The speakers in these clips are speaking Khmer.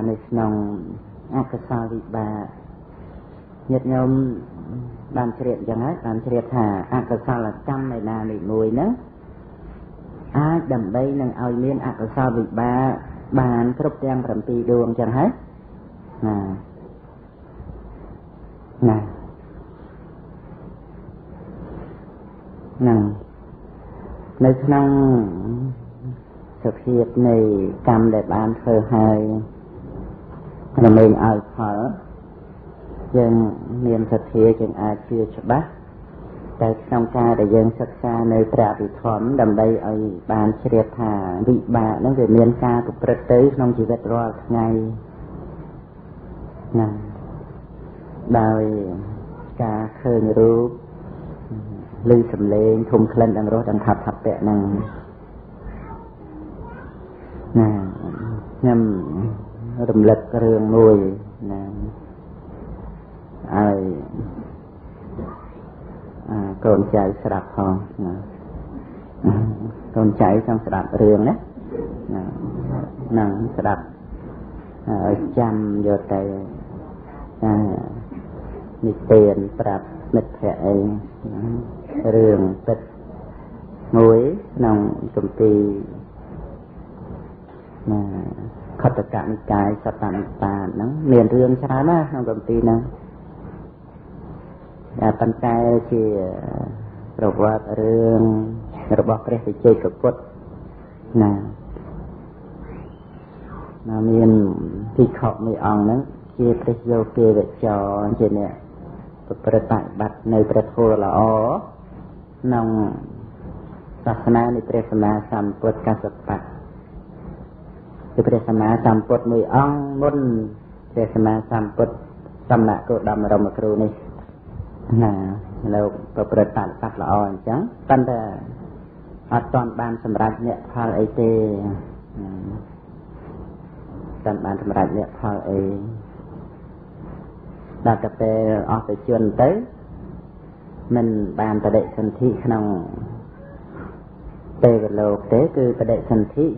ในสนองอักษรวิบาnhiệt nhôm bàn triệt chẳng hết bàn triệt hà ác sao là trăm này là bị mùi nữa ai đầm đây nâng ao miên ác sao bị ba bàn cướp trang phẩm tì đường chẳng hết nè nơi năng thực hiện này cầm để bàn phơi hai là mình ở thở dân niềm thật thiệt dân ai chưa cho bác tại trong ca để dân sắc xa nơi trả bị thóm đầm đây ở bàn triệt thả vị bà nó về miền ca của bật tới trong chỉ vật rồi ngày nè đòi ca khơi rú lưu sầm lên thùng khăn đang rốt đang thập thập tệ năng nè nhằm rầm lực rương nuôi nè ai con trai sẽ đặt hòn con trai trong sẽ đặt rương đấy nằng sẽ đặt chăm vô tay nít tiền đặt nít thẻ rương tích muối nòng công ty khất tất cả những cái sắp tàn nó miền rương cho nó trong công ty nó bàn tay chỉ robot rương robot cái thì chơi cực quất nè nó miền thì họ mới ăn nữa chia cái dâu kia để cho trên nèประตักบัตรในประโทละอ๋อนองศาสนาในประสมาสัมพุทธกัสสปะในประสมาสัมพุทธมืออ่องมุนประสมาสัมพุทธสำนักก็ดำรงครูนี่นะเราประตักบัตรละอ๋อจังตั้งแต่อัตตอนบานสำรัดเนี่ยพาไอเตตอนบานสำรัดเนี่ยพาไอđặt cà phê ở tại trường tới mình bàn tại đệ thành thị trong tê và lô tế cư tại đệ thành thị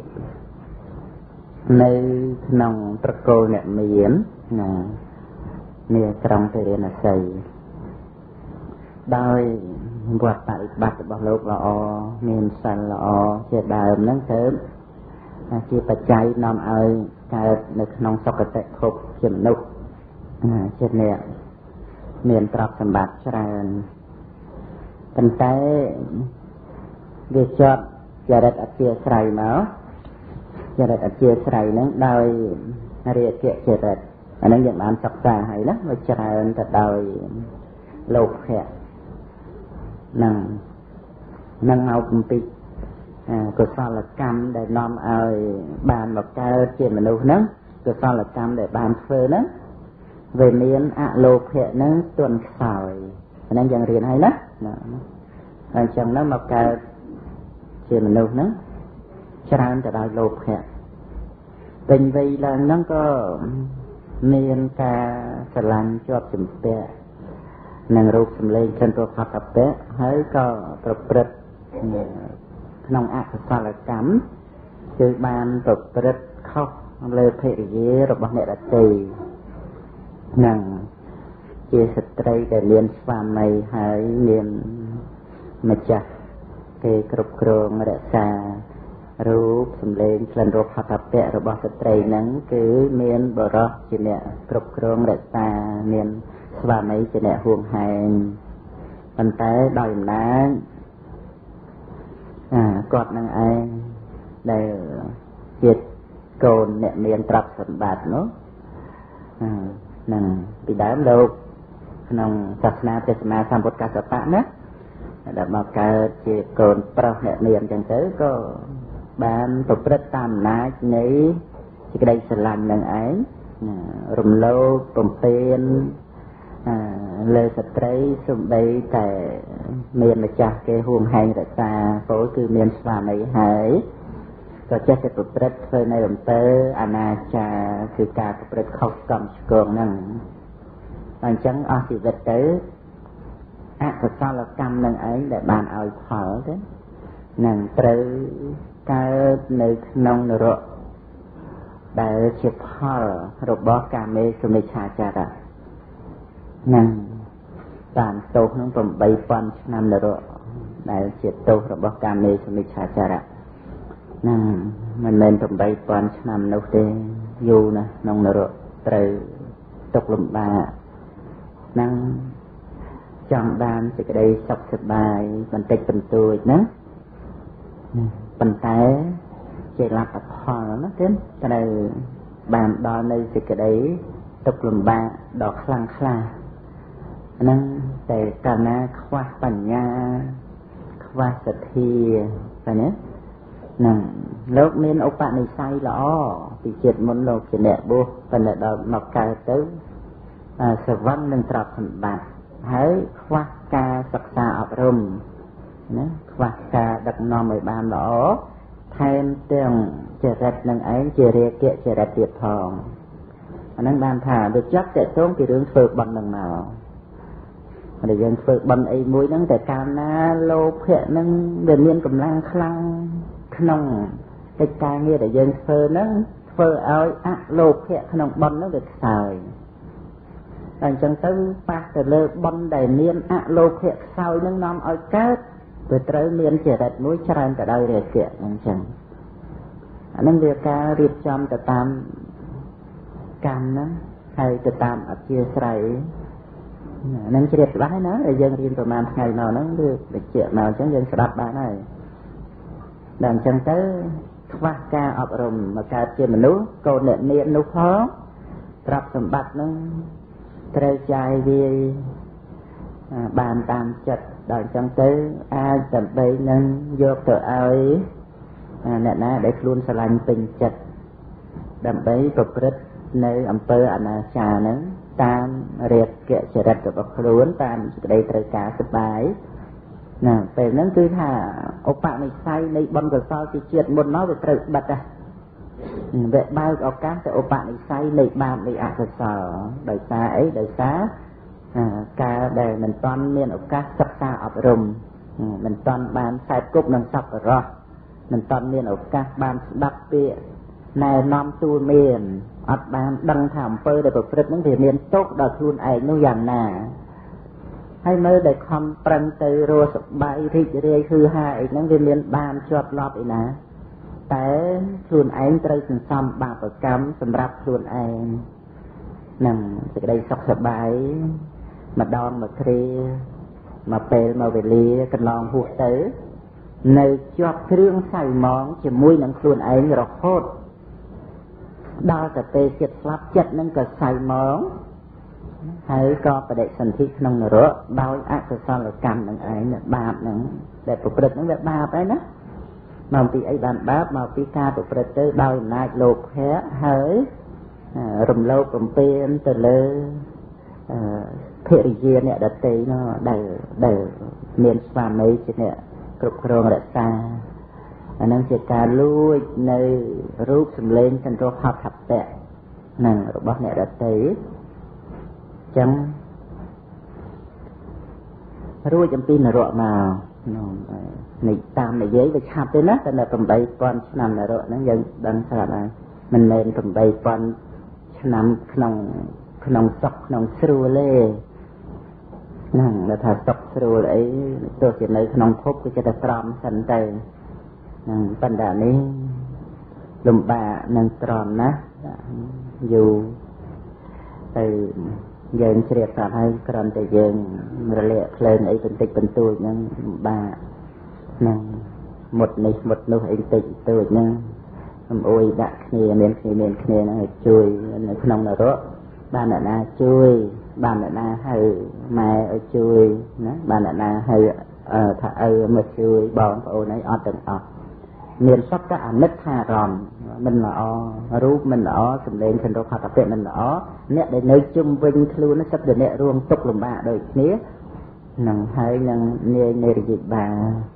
nơi trong trật cô nệm miếng nè trong thời gian là xây đôi quạt tại bạc bảo lục là o miền sàn là o chia đàm nắng sớm chia bạch cháy nằm ơi cái nơi trong sọc cái khúc chìm nụcเช่นเนี่ยเมียนตรับสมบัติชราตั้งแต่เดือดจอดจะได้อัดเจียใส่เนาะจะได้อัดเจียใส่นั้นโดยเรียกเกี่ยเจริญอันนั้นอย่างนั้นสักษาให้นะว่าชราแต่โดยโลกแค่นั่งเอาปุ่มปิกุศลกรรมได้นำเอาบานบอกเจริญเจริญมนุษย์นั้นกุศลกรรมได้บานเฟื่อนั้นvề miền ạ lô hệ nó tuần sỏi nên dần riêng hay lắm chẳng nó mọc cả chuyện là nâu nó cho ra từ đó lô hệ tình vì là nó có miền ca sờ lăn cho chùm bẹ nàng rụt chùm lên trênตัวphật tập bẹ hơi có tập bật nông ạ sao là cắm chứ ban tập bật khóc lê phê gì rồi bọn mẹ đã tìนั่งเจสตรีแต่เรียนความในหายเรียนมาจากเกกรุบกรองรักษารูปสำเร็จหลังรูปหัตถ์เปะระบอบสตรีนั้นคือเมียนบรอจีเนี่ยกรุบกรองรักษาเมียนความในจีเนี่ยห่วงหายปันแต่ดอยนั้นกอดนางไอได้เจ็ดโกนเนี่ยเมียนตรับสมบัติเนาะนั่งปีดามโลกน้องศาสนาเทศนาสัมพุทธกัสสปะนะแต่มาเกิดเจโกนประเหตุเนียมจังเต๋อก็บานตบประตามนานี้ที่ได้สลันนั่งไอ้รมโลกปมเตียนเลยสตรีสมบัยแต่เมียนมาจากเกห่วงแหงแต่ตาโผล่คือเมียนสวามีหายก็จะจะประพฤติเคยในหลวงเตออนาจาคือการประพฤติเข้ากรรมสกองนั่งหลังจากอธิบัติเตออะกุศลกรรมนั่งไอ้แต่บานเอาเผาเด้นั่งเตอการในนองนรกដែលជាផលរបស់កាមេសុមិច្ឆាចារៈនឹងបានទោសក្នុង8,000ឆ្នាំនរកដែលជាទោសរបស់កាមេសុមិច្ឆាចារៈនឹងមិនមែន8,000ឆ្នាំនោះទេយូរណាស់ក្នុងនរកត្រូវទុកលំបាកនឹងចង់បានសេចក្តីសុខសប្បាយបន្តិចបន្តួចណាប៉ុន្តែជាលទ្ធផលណាទៀតត្រូវបានដល់នៅសេចក្តីទុកលំបាកដ៏ខ្លាំងក្លាហ្នឹងតែកាលណាខ្វះបញ្ញាខ្វះសទ្ធាឃើញទេហ្នឹងលោកមានឧបនិស្ស័យល្អពីជាតិមុនលោកជាអ្នកបួសប៉ុន្តែដល់មកកើតទៅស្រវឹងនឹងទ្រព្យសម្បត្តិហើយខ្វះការសិក្សាអប់រំណាខ្វះការដឹកនាំឲ្យបានល្អថែមទាំងចរិតនឹងឯងជារាគៈចរិតទៀតផងអាហ្នឹងបានថាវាចាត់តេតងពីរឿងធ្វើបន់នឹងមកតែយើងធ្វើបន់អីមួយហ្នឹងតែកាលណាលោភៈហ្នឹងវាមានកម្លាំងខ្លាំងក្នុងកិច្ចការងារដែលយើងធ្វើហ្នឹងធ្វើឲ្យអលោភៈក្នុងបន់ហ្នឹងវាខ្សោយតែអញ្ចឹងទៅប៉ះទៅលើបន់ដែលមានអលោភៈខ្សោយហ្នឹងនាំឲ្យកើតវាត្រូវមានចរិតមួយច្រើនទៅដោយរាគៈអញ្ចឹងអានឹងវាការរៀបចំទៅតាមកម្មហ្នឹងហើយទៅតាមអធិស្ស្រ័យអានឹងជ្រាបច្បាស់ហើយណាដែលយើងរៀនប្រហែលថ្ងៃមកហ្នឹងវាបញ្ជាក់មកអញ្ចឹងយើងស្ដាប់បានហើយដល់អញ្ចឹងទៅខ្វះការអប់រំមកកើតជាមនុស្សកូនអ្នកនាងនោះផងទ្រព្យសម្បត្តិហ្នឹងត្រូវចាយវាយបានតាមចិត្តដល់អញ្ចឹងទៅអាចដើម្បីនឹងយកទៅឲ្យអ្នកណាដែលខ្លួនស្រឡាញ់ពេញចិត្តដើម្បីប្រព្រឹត្តនៅអំពើអនាចារហ្នឹងតាមរាគៈចរិតរបស់ខ្លួនតាមសេចក្តីត្រូវការសប្បាយណាពេលហ្នឹងគឺថាឧបនិស្ស័យនៃបុណ្យកុសលពីជាតិមុនមកវាត្រូវបិទវាបើកឱកាសទៅឧបនិស្ស័យនៃបាបនៃអកុសលដោយសារអីដោយសារការដែលមិនតាន់មានឱកាសសិក្សាអប់រំមិនតាន់បានខ្សែគប់នឹងសប្បុរសមិនតាន់មានឱកាសបានស្ដាប់ពាក្យណែនាំទូលមានអត់បានដឹងថាអំពើដែលប្រព្រឹត្តហ្នឹងវាមានទុក្ខដល់ខ្លួនឯងនោះយ៉ាងណាហើយមើលដែលខំប្រឹងទៅរស់សប្បាយរីករាយគឺហាអីហ្នឹងវាមានបានជាប់លាប់អីណាតែខ្លួនឯងត្រូវសន្សំបាបកម្មសម្រាប់ខ្លួនឯងនឹងសេចក្តីសុខសប្បាយម្ដងមួយគ្រាមកពេលមកវេលាកន្លងហួសទៅនៅជាប់គ្រឿងសៅហ្មងជាមួយនឹងខ្លួនឯងរហូតដល់តែពេលចិត្តស្លាប់ចិត្តនឹងក៏សៅហ្មងហើយក៏បដិសន្ធិក្នុងនរកដោយអកុសលកម្មនឹងឯងបាបនឹងដែលប្រព្រឹត្តនឹងវាបាបហើយណាមកពីអីបានបាបមកពីការប្រព្រឹត្តទៅដោយអំណាចលោភៈហើយរំលោភបំពានទៅលើភរិយាអ្នកដទៃនោះដែលមានស្វាមីជាអ្នកគ្រប់គ្រងរក្សាអានឹងជាការលួចនៅរូបសម្លេងសន្ទរហត្ថបៈនឹងរបស់អ្នកដទៃចឹងរួចអំពីនរកមកនៃតាមនិយាយវាឆាប់ទេណាតែនៅ8,000ឆ្នាំនរកហ្នឹងយើងដឹងស្រាប់ហើយមិនមែន8,000ឆ្នាំក្នុងសុខក្នុងស្រួលទេហ្នឹងដែលថាសុខស្រួលអីទោះជានៅក្នុងភពគឺចិត្តតែស្រំសិនទៅហ្នឹងប៉ុន្តែនេះលំបាកនឹងត្រង់ណាយូរទៅយើងជ្រាបស្រាប់ហើយគ្រាន់តែយើងរលាកភ្លើងអីបន្តិចបន្តួចហ្នឹងលំបាកហ្នឹងមុតនេះមុតនោះអីបន្តិចបន្តួចហ្នឹងអំអួយដាក់គ្នាមានគ្នាហ្នឹងឲ្យជួយនៅក្នុងនរកបានអ្នកណាជួយបានអ្នកណាហៅម៉ែឲ្យជួយណាបានអ្នកណាហៅថាឪមកជួយបងប្អូនអីអត់ទាំងអស់មានសត្វតែអនិច្ចារម្មណ៍មិនល្អរូបមិនល្អសម្លេងសន្ទរហត្ថបៈមិនល្អអ្នកដែលនៅជុំវិញខ្លួននេះសិតតែអ្នករួមទុកលំបាកដូចគ្នានឹងហើយនឹងនាយនៃរយិបា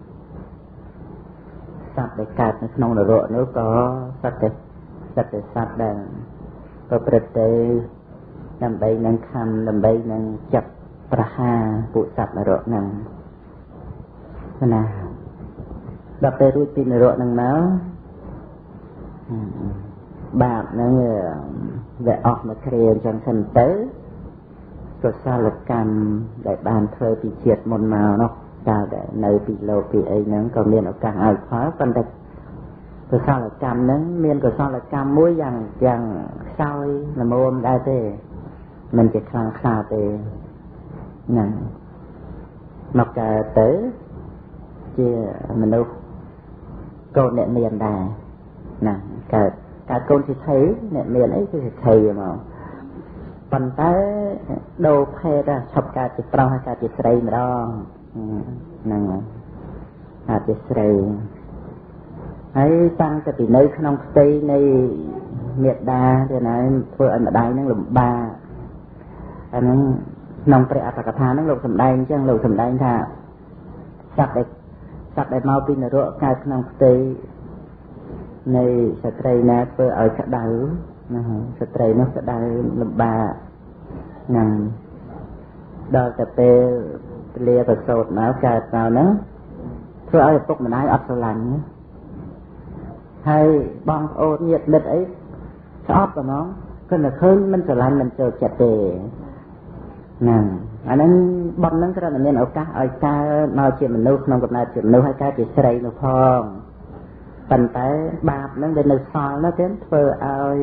សត្វដែលកើតនៅក្នុងនរកនោះក៏សត្វដែលប្រព្រឹត្តទៅដើម្បីនឹងខំដើម្បីនឹងចាប់ប្រហារពួកសត្វនរកហ្នឹងណាដល់ពេលរួចពីនរកហ្នឹងមកបាបហ្នឹងវាអស់មកគ្រាចឹងសិនទៅកុសលកម្មដែលបានធ្វើពីជាតិមុនមកនោះតើនៅពីលោកពីអីហ្នឹងក៏មានឱកាសឲ្យផលប៉ុន្តែកុសលកម្មហ្នឹងមានកុសលកម្មមួយយ៉ាងខ្សោយល្មមដែរទេមិនជាខ្លាំងខ្លាទេហ្នឹងមកកើតទៅជាមនុស្សកូនអ្នកមានដែរណាកើតកូនសិទ្ធិអ្នកមានអីគឺសិទ្ធិមកប៉ុន្តែដូរភេទឈប់កើតជាប្រុសហើយកើតជាស្រីម្ដងហ្នឹងកើតជាស្រីហើយតាំងពីនៅក្នុងផ្ទៃនៃមេត្តាទៅណាធ្វើឲ្យម្ដាយនឹងលំបាកអាហ្នឹងក្នុងព្រះអត្ថកថាហ្នឹងលោកសម្ដែងអញ្ចឹងលោកសម្ដែងថាសត្វដែលមកពីនរកកើតក្នុងផ្ទៃនៃស្ត្រីណាធ្វើឲ្យក្តៅណាស្ត្រីនោះក្តៅលំបាកហ្នឹងដល់តែពេលលាប្រសូតមកកើតមកហ្នឹងធ្វើឲ្យឪពុកម្ដាយអត់ស្រឡាញ់ហើយបងប្អូនញាតិមិត្តអីស្អប់តែហ្មងគិតតែឃើញមិនស្រឡាញ់មិនចូលចិត្តទេហ្នឹងអាហ្នឹងបងហ្នឹងគ្រាន់តែមានឱកាសឲ្យកើតមកជាមនុស្សក្នុងកំណើតជាមនុស្សហើយកើតជាស្រីនោះផងប៉ុន្តែបាបហ្នឹងដែលនៅសល់នោះទៀតធ្វើឲ្យ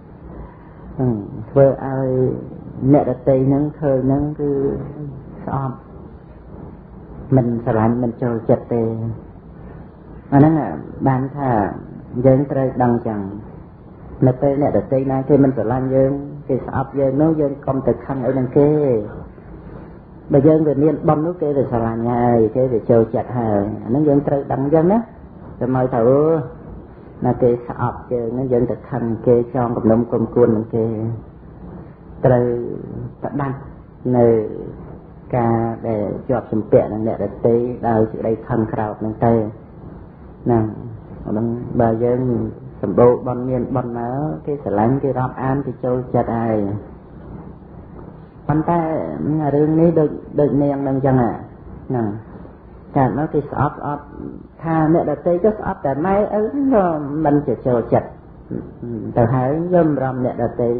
អ្នកដទៃហ្នឹងឃើញហ្នឹងគឺស្អប់មិនស្រឡាញ់មិនចូលចិត្តទេអាហ្នឹងបានថាយើងត្រូវដឹងចឹងនៅពេលអ្នកដទៃណាគេមិនស្រឡាញ់យើងគេស្អប់យើងនោះយើងកុំទៅខឹងអីនឹងគេបើយើងវាមានបំនោះគេទៅស្រឡាញ់ហើយគេទៅចូលចិត្តហើយអាហ្នឹងយើងត្រូវដឹងចឹងណាតែមកថាណាគេស្អប់យើងហ្នឹងយើងទៅខឹងគេចងគំនុំគុំគួននឹងគេត្រូវផ្ដាច់នៅការដែលជាប់ជំពាក់នឹងអ្នកដទៃដោយសេចក្តីខឹងក្រោធហ្នឹងទៅហ្នឹងបើយើងសម្បូរបន់មានបន់មកគេស្រឡាញ់គេរាប់អានគេចូលចិត្តហើយប៉ុន្តែរឿងនេះដូចនាងនឹងចឹងហ្នឹងកើតមកគេស្អប់ថាអ្នកដទៃក៏ស្អប់តែម៉ែឪក៏មិនជាចូលចិត្តទៅហើយយំរំអ្នកដទៃ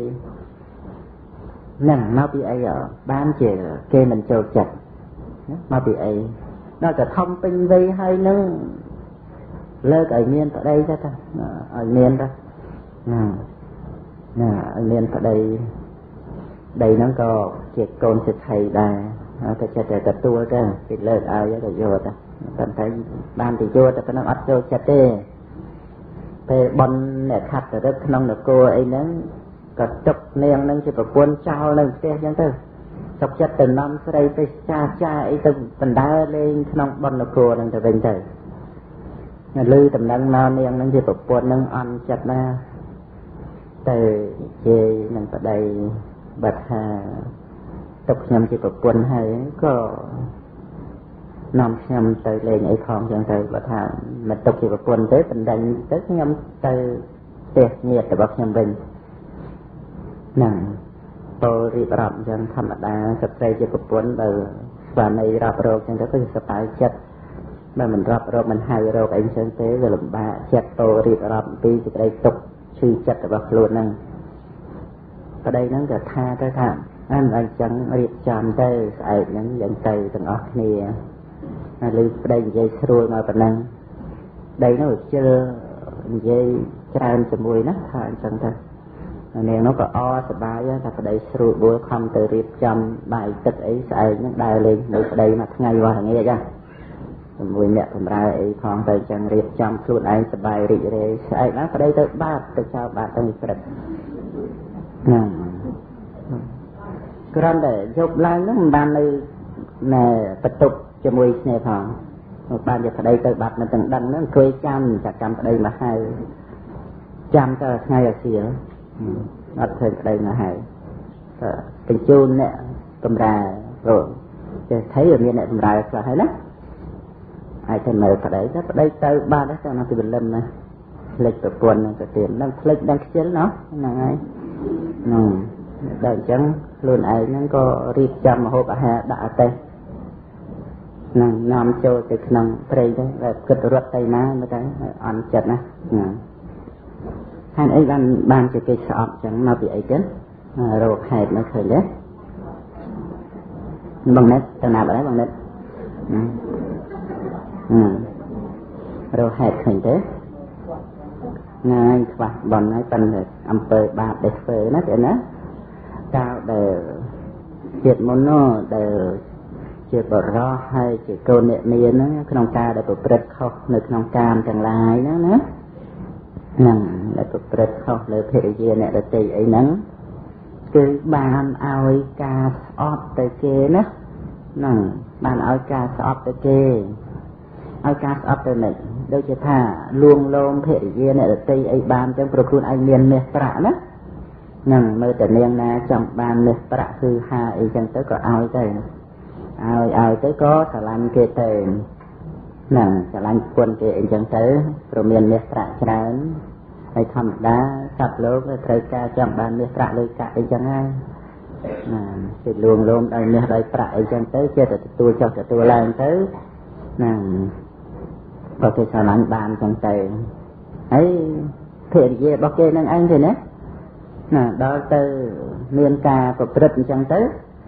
ហ្នឹងមកពីអីបានជាគេមិនចូលចិត្តមកពីអីដល់តែធំពេញវ័យហើយនឹងលើកឲ្យមានប្តីទៅឲ្យមានទៅណាឲ្យមានប្តីហ្នឹងក៏ជាកូនសិទ្ធិដែរតែចិត្តតែទទួលទៅគេលើកឲ្យទៅយកទៅប៉ុន្តែបានទៅយកតែប៉ុណ្ណឹងអត់ចូលចិត្តទេពេលបនអ្នកខាត់ទៅរឹកក្នុងនគរអីហ្នឹងក៏ទុកនាងហ្នឹងជាប្រពន្ធចោលនៅផ្ទះអញ្ចឹងទៅទុកចិត្តទៅនាំស្រីទៅចាអីទៅបណ្ដើរលេងក្នុងបននគរហ្នឹងទៅវិញទៅឮតំណែងមកនាងហ្នឹងជាប្រពន្ធហ្នឹងអន់ចិត្តណាទៅនិយាយនឹងប្តីបាត់ថាទុកខ្ញុំជាប្រពន្ធហើយក៏នាំខ្ញុំទៅលេងអីផងចឹងទៅបើថាមិនទុកជាប្រពន្ធទេបណ្ដឹងទៅខ្ញុំទៅផ្ទះញាតិរបស់ខ្ញុំវិញហ្នឹងពលរៀបរាប់ចឹងធម្មតាស្ត្រីជាប្រពន្ធបើស្វាមីរាប់រកចឹងទៅគឺសប្បាយចិត្តបើមិនរាប់រកមិនហៅរកអីចឹងទេវាលំបាកចិត្តពលរៀបរាប់ពីសេចក្តីទុកឈឺចិត្តរបស់ខ្លួនហ្នឹងប្តីហ្នឹងក៏ថាទៅថាអញ្ចឹងរៀបចំទៅស្អែកហ្នឹងយ៉ាងទៅទាំងអស់គ្នាហើយលើប្តីនិយាយស្រួលមកប៉ុណ្ណឹងប្តីនោះជិលនិយាយច្រើនជាមួយណាថាអញ្ចឹងទៅនាងនោះក៏សប្បាយថាប្តីស្រួលបួលខំទៅរៀបចំបាយទឹកអីស្អែកហ្នឹងដើរលេងនៅប្តីមួយថ្ងៃវ៉ាថ្ងៃអញ្ចឹងជាមួយអ្នកបម្រើអីផងទៅអញ្ចឹងរៀបចំខ្លួនឯងសប្បាយរីករាយស្អែកណាប្តីទៅបាតទៅចោលបាតទៅព្រឹកហ្នឹងគ្រាន់តែយប់ឡើងហ្នឹងមិនបាននៅបន្ទប់ជាមួយគ្នាផងបានជាប្តីទៅបាត់នៅទាំងដឹងហ្នឹងអង្គុយចាំប្តីមកហៅចាំទៅថ្ងៃអាសៀលអត់ឃើញប្តីមកហៅទៅបញ្ជូនអ្នកបម្រើព្រោះចេះថៃមានអ្នកបម្រើខ្លះហើយណាអាចទៅមើលប្តីទៅបាត់ទៅណាពីបលឹមណាផ្លេចប្រពន្ធនឹងទៅទៀតនឹងផ្លេចដឹងខ្ជិលណោះហ្នឹងហើយដល់អញ្ចឹងខ្លួនឯងហ្នឹងក៏រៀបចំម្ហូបអាហារដាក់អទេសនឹងនាំចូលទៅក្នុងព្រៃទៅដែលគិតរត់ទៅណាមើលទៅអន់ចិត្តណាហានអីបានជាគេស្អប់ចឹងមកពីអីចឹងរកហេតុមកឃើញទេបងណិតទៅណាបាត់ហើយបងណិតរកហេតុឃើញទេងាយខ្វះបនហើយប៉ុន្តែអំពើបាបដែលធ្វើណាទេណាកាលដែលជាតិមុននោះដែលជាបរោះហើយជាកូនអ្នកមានហ្នឹងក្នុងការដែលប្រព្រឹត្តខុសនៅក្នុងកាមទាំងឡាយហ្នឹងណាហ្នឹងដែលប្រព្រឹត្តខុសលើភរិយាអ្នកដទៃអីហ្នឹងគឺបានឲ្យការស្អប់ទៅគេណាហ្នឹងបានឲ្យការស្អប់ទៅគេឲ្យការស្អប់ទៅនេះដូចជាថាលួងលោមភរិយាអ្នកដទៃអីបានចឹងព្រោះខ្លួនឯងមានមាសប្រាក់ណាហ្នឹងមើលតែនាងណាចង់បានមាសប្រាក់គឺហាអីចឹងទៅក៏ឲ្យទៅឲ្យទៅក៏ស្រឡាញ់គេទៅហ្នឹងស្រឡាញ់គុណគេអីចឹងទៅព្រោះមានមាសប្រាក់ច្រើនហើយធម្មតាសត្វលោកត្រូវការចង់បានមាសប្រាក់លុយកាក់អីចឹងហើយគេលួងលោមដោយមាសដោយប្រាក់អីចឹងទៅចេះតែទទួលចុះទទួលឡើងទៅហ្នឹងបើគេស្រឡាញ់បានចឹងទៅហើយភរិយារបស់គេនឹងឯងទេណាដល់ទៅមានការប្រព្រឹត្តអញ្ចឹងទៅ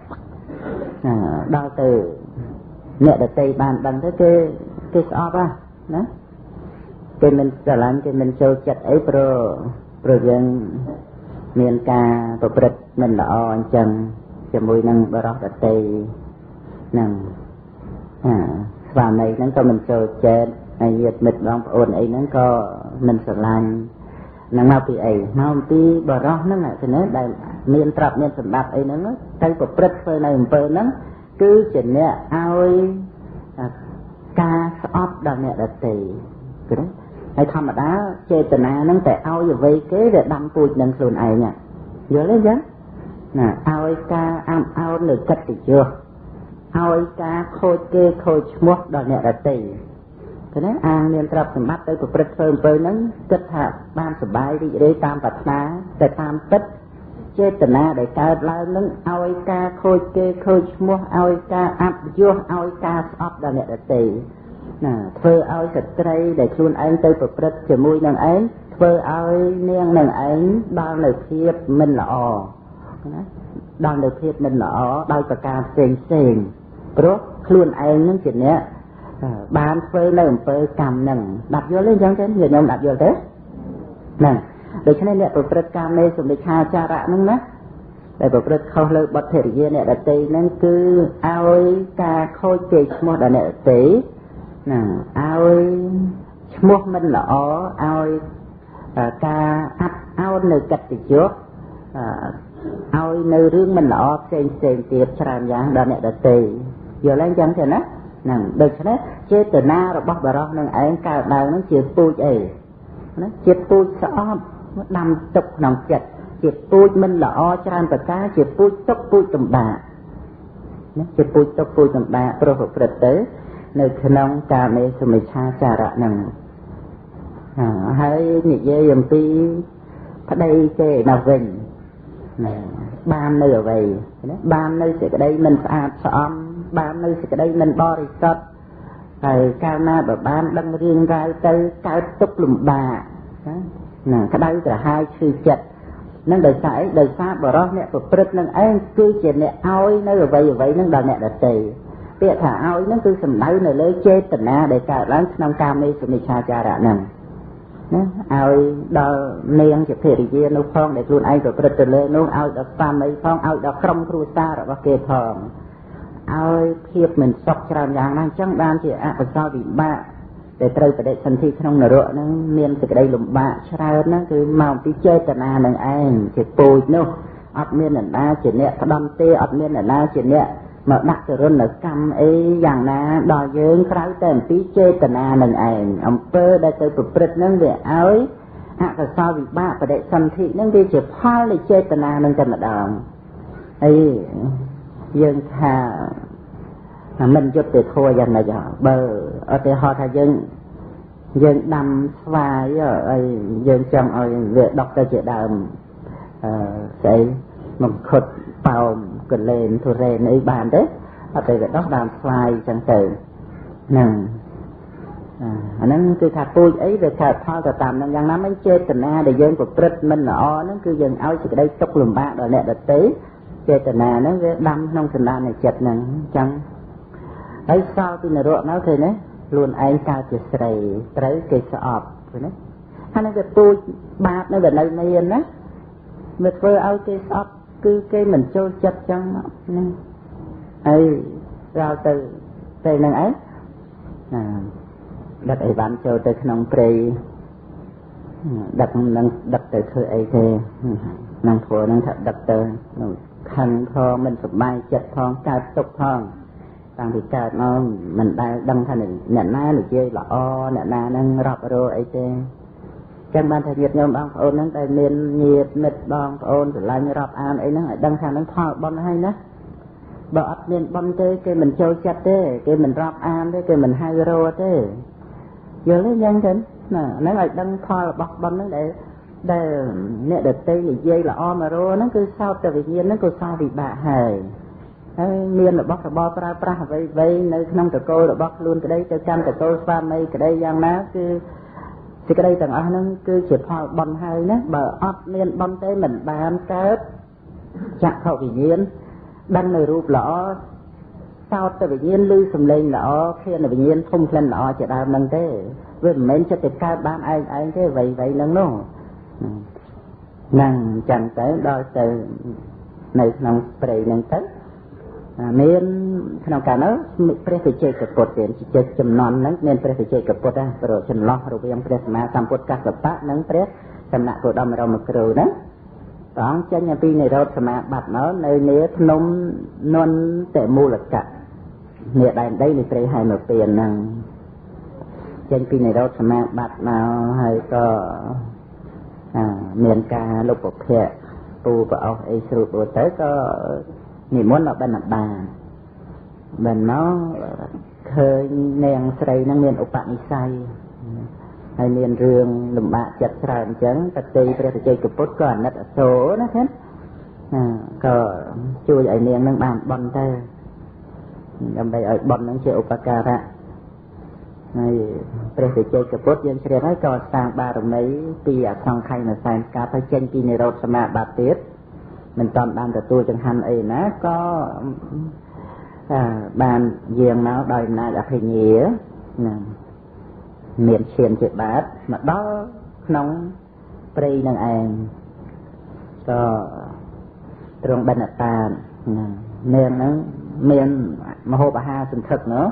ដល់ទៅអ្នកដទៃបានដឹងទៅគេស្អប់ណាគេមិនស្រឡាញ់គេមិនចូលចិត្តអីព្រោះយើងមានការប្រព្រឹត្តមិនល្អអញ្ចឹងជាមួយនឹងបរិសុទ្ធដទៃហ្នឹងស្វាមីហ្នឹងក៏មិនចូលចិត្តហើយញាតិមិត្តបងប្អូនអីហ្នឹងក៏មិនស្រឡាញ់នឹងមកពីអីមកអំពីបរិសុទ្ធហ្នឹងទេណាដែលមានទ្រព្យមានសម្បត្តិអីហ្នឹងទៅប្រព្រឹត្តធ្វើនៅអំពើហ្នឹងគឺជាអ្នកឲ្យការស្អប់ដល់អ្នកដទៃគឺណាហើយធម្មតាចេតនាហ្នឹងតែឲ្យអ្វីគេដែលដាំពូជនឹងខ្លួនឯងយល់ទេចឹងណាឲ្យការអាប់អោនលើកិត្តិយសឲ្យការខូចគេខូចឈ្មោះដល់អ្នកដទៃគឺណាអាងមានទ្រព្យសម្បត្តិទៅប្រព្រឹត្តធ្វើអំពើហ្នឹងគិតថាបានសុបាយរីករាយតាមប្រាថ្នាតែតាមពិតចេតនាដែលកើតឡើងនឹងឲ្យការខូចគេខូចឈ្មោះឲ្យការអាប់យសឲ្យការស្អប់ដល់អ្នកដទៃណាធ្វើឲ្យស្ត្រីដែលខ្លួនឯងទៅប្រព្រឹត្តជាមួយនឹងឯងធ្វើឲ្យនាងនឹងឯងដល់នៅភាពមិនល្អណាដល់នៅភាពមិនល្អដោយប្រការផ្សេងព្រោះខ្លួនឯងនឹងជាអ្នកបានធ្វើនៅអំពើកម្មហ្នឹងដាប់យល់ទេអញ្ចឹងទេខ្ញុំដាប់យល់ទេហ្នឹងដូច្នេះអ្នកប្រព្រឹត្តកម្មនៃសម្លេចខាចារៈហ្នឹងណាដែលប្រព្រឹត្តខុសលើបុត្រភរិយាអ្នកដទៃហ្នឹងគឺឲ្យការខូចគេឈ្មោះដល់អ្នកដទៃណាឲ្យឈ្មោះមិនល្អឲ្យការអាប់អោននៅកិត្តិយសឲ្យនៅរឿងមិនល្អផ្សេងទៀតច្រើនយ៉ាងដល់អ្នកដទៃយល់ហើយអញ្ចឹងទេណាហ្នឹងដូច្នេះចេតនារបស់បរិសុទ្ធនឹងឯងកើតឡើងនឹងជាពូជអីណាជាពូជស្អប់ដាំទុកក្នុងចិត្តជាពូជមិនល្អច្រើនប្រការជាពូជទុកពូជតំបាណាជាពូជទុកពូជតំបាព្រោះប្រព្រឹត្តទៅនៅក្នុងកាមេសមិច្ឆាចារៈហ្នឹងហើយនិយាយអំពីប្តីគេនៅវិញណាបាននៅអ្វីណាបាននៅសេចក្តីមិនស្អាតស្អំបាននៅសេចក្តីមិនបរិសុទ្ធហើយកាលណាបើបានដឹងរឿងរ៉ាវទៅកើតទុក្ខលំបាកណាក្តៅក្រហាយឈឺចិត្តនឹងដោយសារអីដោយសារបរិសុទ្ធអ្នកប្រព្រឹត្តនឹងឯងគឺជាអ្នកឲ្យនៅអ្វីនឹងដល់អ្នកដទៃពាក្យថាឲ្យនឹងគឺសំដៅនៅលើចេតនាដែលកើតឡើងក្នុងកាមេសមិច្ឆាចារៈហ្នឹងណាឲ្យដល់នាងជាភរិយានោះផងដែលខ្លួនឯងប្រព្រឹត្តទៅលើនោះឲ្យដល់ស្វាមីផងឲ្យដល់ក្រុមគ្រួសាររបស់គេផងឲ្យភាពមិនសុខច្រើនយ៉ាងណាអញ្ចឹងបានជាអកុសលវិបាកដែលត្រូវបដិសន្ធិក្នុងនរកហ្នឹងមានសេចក្តីលំបាកច្រើនហ្នឹងគឺមកពីចេតនានឹងឯងជាពូជនោះអត់មានអ្នកណាជាអ្នកផ្ដំទេអត់មានអ្នកណាជាអ្នកមកដាក់ទរណកម្មអីយ៉ាងណាដល់យើងក្រៅតែអំពីចេតនានឹងឯងអំពើដែលទៅប្រព្រឹត្តហ្នឹងវាឲ្យអកុសលវិបាកបដិសន្ធិហ្នឹងវាជាផលនៃចេតនានឹងតែម្ដងហើយយើងថាមិនយុត្តិធម៌យ៉ាងណាបើឧទាហរណ៍ថាយើងដាំស្វាយហើយយើងចង់ឲ្យវាដុកទៅជាដើមស្អីមកខុតប៉ោមកលែនទុរេនអីបានទេអត់ទៅវាដុះដើមស្វាយចឹងទៅហ្នឹងอันนั้นคือถ้าปุยไอ้เด็กขาดพ่อจะตามอย่างนั้นมันเจตนาđể dân của trật mình là o nó cứ dừng ao chỉ đây tốc lùm bạc rồi nè đợt tếเจตนาnó đâm trong thần đàn này chật nè chẳng ấy sau thì là ruộng nó thôi đấy luôn anh cao chỉ sầy tới cây sọp rồi đấy hay là cái tôi bạc nó bên đây này đó mình vừa ao cây sọp cứ cây mình trôi chật trong nó ấy rau từ từ năng ấy đặt ấy bán trôi tới nông prey đặt tới khơi ấy thế năng phổ năng thật đặt tới khăn thò mình sụp bay chật thong cao tục thong tăng thì cao nó mình đã đâm thành nện ná được chơi là o nện ná năng rập rồi ấy thế trong ban thời nhiệt nhôm băng ôn năng tại miền nhiệt mệt băng ôn rồi lại rập an ấy nó đâm thành nó thò bom hay nè bỏ miền bom thế cái mình trôi chật thế cái mình rập an thế cái mình hai euro thế giờ lấy nhân thế nè nó lại đâm thò là bọc bom nó để nè đợt tây thì dây là o mà rô nó cứ sao tại vì nhiên nó cứ sao vì bà hề miền là bóc là bo pra vây nơi nông từ cô là bóc luôn cái đây cho trăm từ cô pha mây cái đây giang ná cứ thì cái đây tầng nó cứ chỉ thò bom hơi nó bờ ấp miền bom tây mình bàn kết chặt hậu vì nhiên đăng nơi rụp lõ sao tại vì nhiên lưu sầm lên lõ khi là vì nhiên thông lên lõ chỉ đào nâng thế với mình cho tiệt cao ban ai thế vậy nâng nó năng chẳng tới đôi từ này nông prey nâng tới miền nông cả nó prey phải chơi cặp bột tiền chỉ chơi chầm non nâng nên prey phải chơi cặp bột á rồi chầm lo rồi bây giờ prey mà tam bột các cặp bát nâng prey chầm nặng của đom rồi một cừu đó đó cho nhà pi này rồi mà bạt nó nơi nế nông non tệ mua là cả nè đây này prey hay một tiền năng trên pi này rồi mà bạt nào hay có miền ca lục bậc hệ tu và ông ấy sưu bồ tới có niệm muốn là bên bà bên nó khơi nèn sậy năng miền ốc bạn say hay miền rương lùm bạ chặt sàn chấn tật tì phải chơi cục bút còn nát số nó hết có chui ấy nèn năng bàn bòn tơ đâm bay ở bòn năng chịu bạc ra này phải chơi cặp bốt dân sẽ nói cho sang ba đồng mấy pi ở trong khay là sang cá phải chân pi này rồi mà bà tiết mình toàn ban từ tôi chẳng hành ấy nó có bàn giềng nó đòi này là phải nhía miền xiên chị bát mà đó nóng prey năng an cho trong bên ta nên nó miền mà hô bà ha sinh thực nữa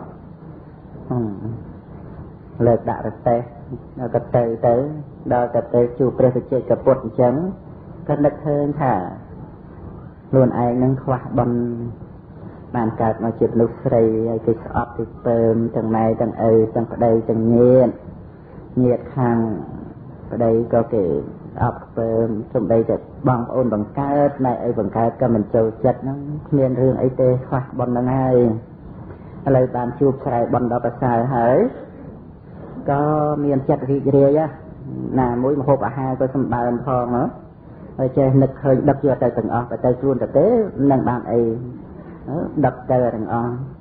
lời đã được tê nó có tê tới đó có tê chụp ra phải chơi cặp bột chấn có đất hơn thả luôn ai nâng khoa bằng bàn cạt mà chụp lúc sầy cái sọp thì bơm tầng này tầng tầng ở đây tầng nhiệt hàng ở đây có cái ọc bơm trong đâyจะbằng ôn bằng cát này bằng cát cái mình trâu chật nó miền rương ấy tê khoa bằng là ngay lời bàn chụp sài bằng đó phải xài hỡi có miền chặt thì rìa á là mỗi một hộp hai có xâm bàn thong nữa rồi chơi nực hơi đập vô tay từng và tay luôn thực tế nâng bàn ấy đập tay từng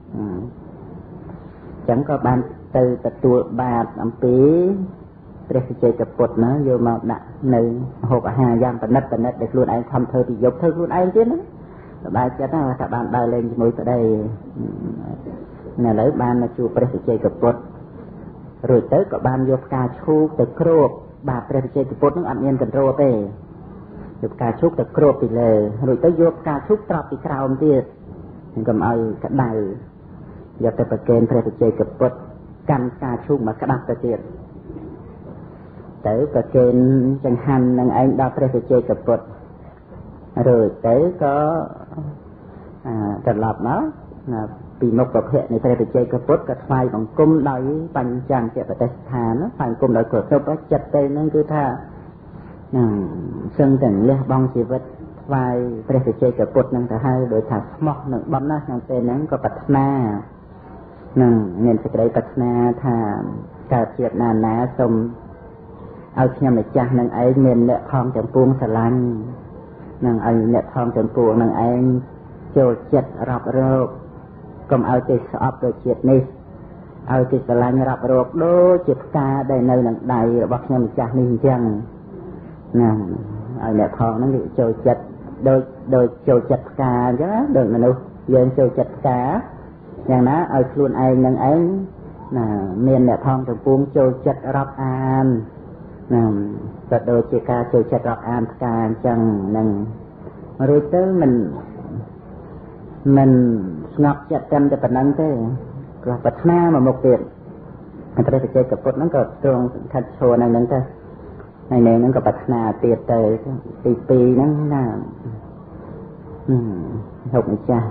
chẳng có bàn từ tập tụ bạt ẩm pí để chơi cặp bột nữa vô màu đạn nơi hộp hai giam và nđất để luôn anh thăm thơ thì dục thơ luôn anh chứ nữa bài chết là các bạn đào lên mũi ở đây là lấy bàn là chụp để chơi cặp bột rồi tới có ban vô cà chua từ crop bà phải chơi cái bột nó ăn yên cần rô tê vô cà chua từ crop thì lề rồi tới vô cà chua trọc thì cào ông tiệt nhưng cầm ai cái đầu giờ tới bậc kèn phải chơi cái bột căn cà chua mà cái đặt tới tiệt tới bậc kèn chẳng hành năng anh đã phải chơi cái bột rồi tới có trật lọt nóปีนกประเภทในทะเลไปเจอกับพดกับไฟของกุมได้ปัญจังเจ็บแต่ฐานไฟกุมได้เกิดขึ้นแล้วจัดเต็มนั่นคือท่าซึ่งถึงเรียกบางชีวิตไฟไปเจอกับพดนั่นแต่ให้โดยถัดหมอกหนึ่งบำนาหนึ่งเป็นนั้นก็ปัตนาเงินสกัดปัตนาท่าการเทียบนานาสมเอาเทียมในจ่าหนึ่งไอ้เงินเนื้อทองจำปวงสลันหนึ่งไอ้เนื้อทองจำปวงหนึ่งไอ้โจดเจ็ดรับโรคก็เอาใจสอบโดยเฉียดนิสឲ្យគេស្រឡាញ់រាប់រកដូចជាផ្កាដែលនៅនឹងដៃរបស់ខ្ញុំម្ចាស់នេះអញ្ចឹងណាឲ្យអ្នកផងហ្នឹងគេចូលចិត្តដូចចូលចិត្តផ្កាអញ្ចឹងដូចមនុស្សយើងចូលចិត្តផ្កាយ៉ាងណាឲ្យខ្លួនឯងនឹងឯងណាមានអ្នកផងទាំងពួងចូលចិត្តរាប់អានណាក៏ដូចជាការចូលចិត្តរាប់អានផ្កាអញ្ចឹងនឹងរួចទៅមិនស្ងប់ចិត្តតែប៉ុណ្្នឹងទេក៏ប្រាថ្នាមកមុខទៀតព្រះវិជ័យកពុទ្ធហ្នឹងក៏ទ្រង់ខិតឈរនៅហ្នឹងទៅហើយនៅហ្នឹងក៏ប្រាថ្នាទៀតទៅទី2ហ្នឹងណាលោកម្ចាស់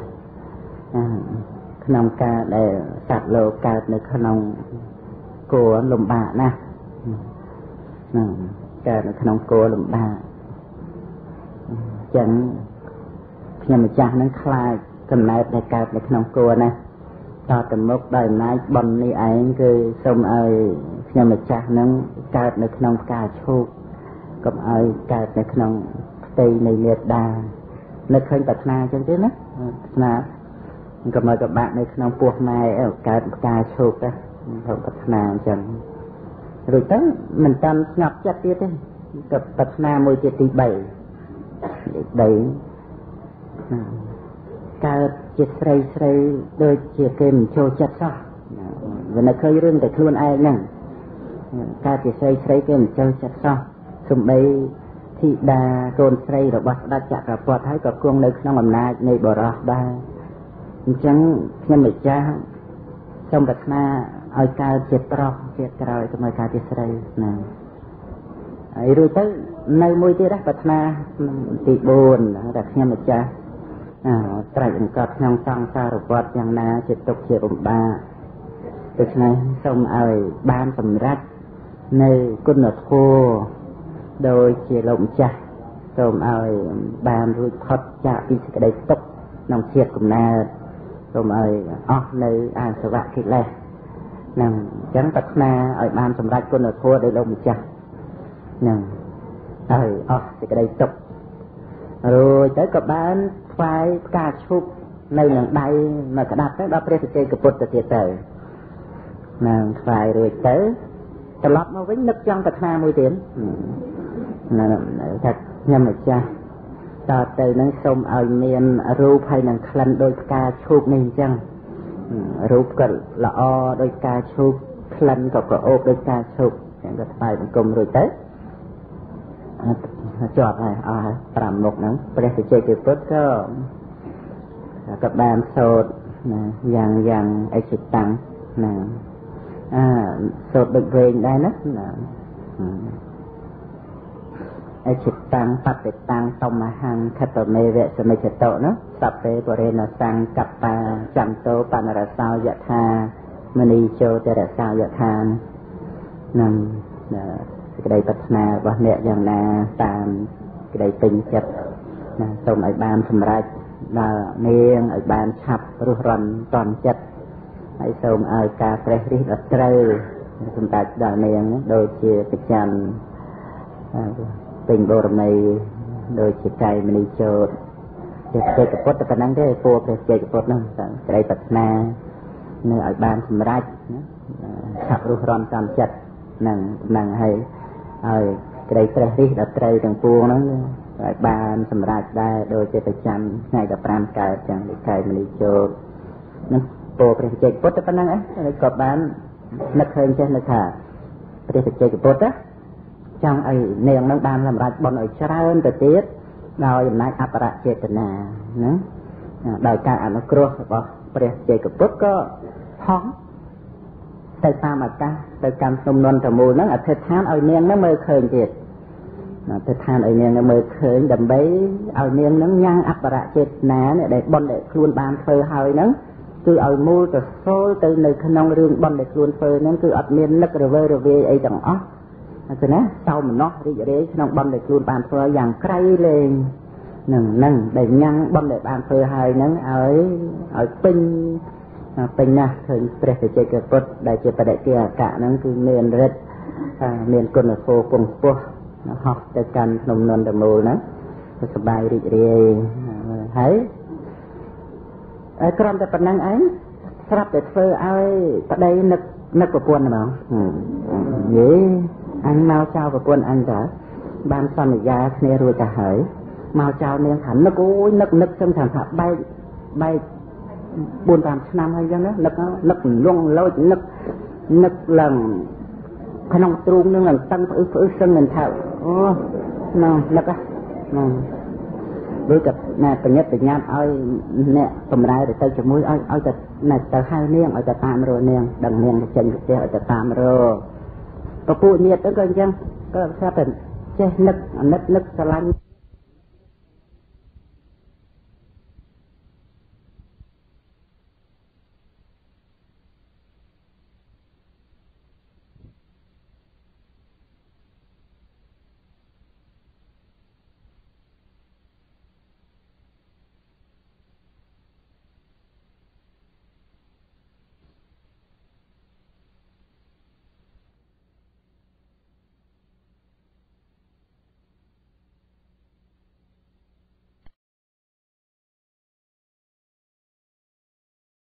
ក្នុងការដែលសត្វលោកកើតនៅក្នុងគោលំបាកណាស់កើតនៅក្នុងគោលំបាកចឹងខ្ញុំម្ចាស់ហ្នឹងខ្លាចកំណើតដែលកើតនៅក្នុងគោណាតទៅមុខដោយអំណាចបុណ្យនេះឯងគឺសូមឲ្យខ្ញុំម្ចាស់ហ្នឹងកើតនៅក្នុងផ្កាឈូកកុំឲ្យកើតនៅក្នុងផ្ទៃនៃមេត្តានឹកឃើញប្រាថ្នាអញ្ចឹងទេណាប្រាថ្នាកុំឲ្យក៏បាក់នៅក្នុងពោះម៉ែកើតផ្កាឈូកទៅប្រាថ្នាអញ្ចឹងរួចទៅមិនតាន់ស្ងប់ចិត្តទៀតទេក៏ប្រាថ្នាមួយទៀតទី3កើតជាស្រីដូចជាគេមិនចូលចិត្តសោះវានៅឃើញរឿងតែខ្លួនឯងហ្នឹងកើតជាស្រីគេមិនចូលចិត្តសោះសំបីធីតាកូនស្រីរបស់ស្ដេចចក្រពត្តិហើយក៏គង់នៅក្នុងអំណាចនៃបរោះដែរអញ្ចឹងខ្ញុំម្ចាស់សូមប្រាថ្នាឲ្យកើតជាប្រុសជាក្រោយទៅមកកើតជាស្រីណាហើយរួចទៅនៅមួយទៀតប្រាថ្នាទី4តែខ្ញុំម្ចាស់ត្រេកអង្កត់ក្នុងសង្សារវដ្តយ៉ាងណាជាទុកជាលំបាកដូច្នេះសូមឲ្យបានសម្រេចនៅគុណធម៌ដោយជាលោកម្ចាស់សូមឲ្យបានរួចផុតចាកពីសេចក្តីទុក្ខក្នុងជាតិកំណើតសូមឲ្យអស់នៅអាសវៈកិលេសហ្នឹងអញ្ចឹងប្រាថ្នាឲ្យបានសម្រេចគុណធម៌ដោយលោកម្ចាស់ហ្នឹងហើយអស់សេចក្តីទុក្ខរួចទៅក៏បានថ្វាយផ្កាឈូកនៅនឹងដៃមកក្តាប់ទៅដល់ព្រះវិជ័យកពុទ្ធទៅទៀតទៅនឹងថ្វាយរួចទៅត្រឡប់មកវិញនឹកចង់ប្រាថ្នាមួយទៀតណាថាខ្ញុំម្ចាស់តទៅនឹងសូមឲ្យមានរូបហើយនឹងក្លិនដោយផ្កាឈូកនេះអញ្ចឹងរូបក៏ល្អដោយផ្កាឈូកក្លិនក៏ក្រអូបដោយផ្កាឈូកអញ្ចឹងក៏ថ្វាយបង្គំរួចទៅជាប់ហើយអស់ហើយ5មុខហ្នឹងព្រះវិជ័យកពុទ្ធក៏បានសូត្រណាយ៉ាងអិច្ឆតាំងណាសូត្រដូចវែងដែរណាអិច្ឆតាំងបតិតាំងតំហង្ខតមេវៈសមិច្ឆតោណាសព្វេបរិណសង្កប្បាចន្តោបណ្ណរសោយថាមនីជោទរសោយថានឹងសេចក្តីប្រាថ្នារបស់អ្នកយ៉ាងណាតាមក្តីពេញចិត្តណាសូមឲ្យបានសម្រេចដល់នាងឲ្យបានឆាប់រស់រន់តន់ចិត្តហើយសូមឲ្យការត្រេះរិះដល់ត្រូវសម្ដេចដល់នាងដូចជាបច្ច័នពេញបរមីដូចជាចៃមនីជោតជាព្រះពុទ្ធប៉ុណ្ណឹងទេពួកព្រះជ័យពុទ្ធហ្នឹងក្តីប្រាថ្នានៅឲ្យបានសម្រេចឆាប់រស់រន់តន់ចិត្តហ្នឹងហើយក្តីត្រេះរិះដល់ត្រូវទាំងពួងហ្នឹងឲ្យបានសម្រេចដែរដោយជាប្រចាំថ្ងៃ15កើតចឹងវិក័យមនីជោតនឹងពោព្រះវិជ័យពុទ្ធប៉ុណ្ណឹងហើយក៏បាននឹកឃើញចេះនៅថាព្រះវិជ័យពុទ្ធចង់ឲ្យនាងនឹងបានសម្រេចបុណ្យឲ្យច្រើនទៅទៀតដោយអំណាចអបរចេតនាណាដោយការអនុគ្រោះរបស់ព្រះវិជ័យពុទ្ធក៏ផុសទៅតាមអាកាសទៅកាន់ភ្នំនន្តមូលហ្នឹងអធិដ្ឋានឲ្យនាងនឹងមើលឃើញទៀតអធិដ្ឋានឲ្យនាងនឹងមើលឃើញដើម្បីឲ្យនាងនឹងញ៉ាំងអបរចេតនាដែលបុណ្យដែលខ្លួនបានធ្វើហើយហ្នឹងគឺឲ្យមូលទៅចូលទៅនៅក្នុងរឿងបុណ្យដែលខ្លួនធ្វើហ្នឹងគឺអត់មាននឹករវើរវាយអីទាំងអស់អញ្ចឹងណាសោមនស្សរីករាយក្នុងបុណ្យដែលខ្លួនបានធ្វើយ៉ាងក្រៃលែងនឹងដែលញ៉ាំងបុណ្យដែលបានធ្វើហើយហ្នឹងឲ្យពេញណាស់ឃើញព្រះវិជ័យកពុទ្ធដែលជាបដិគិអកៈហ្នឹងគឺមានរិទ្ធមានគុណធម៌ពងពោះហោះទៅកាន់ភ្នំនន្តមូលហ្នឹងទៅសប្បាយរីករាយហើយគ្រាន់តែប៉ុណ្ណឹងឯង sắp để phơi ai tại đây nực của quân mà vậy anh mau chào của quân anh đã ban son để ra nghe rồi cả hỡi mau chào nên hẳn nó cố nực trong thằng thằng bay buồn tạm năm hay dân đó nực luôn lâu nực lần khả năng trung nên lần tăng phứ sân lần thảo nó nực á với cặp nè từ nhất từ nhát ơi nè tầm đây để tay chụp mũi ơi từ nè từ hai niên ở từ tam rồi niên đằng niên chân được ở từ tam rồi có bụi nhiệt đó coi chăng có sao tình chơi nực xà lanh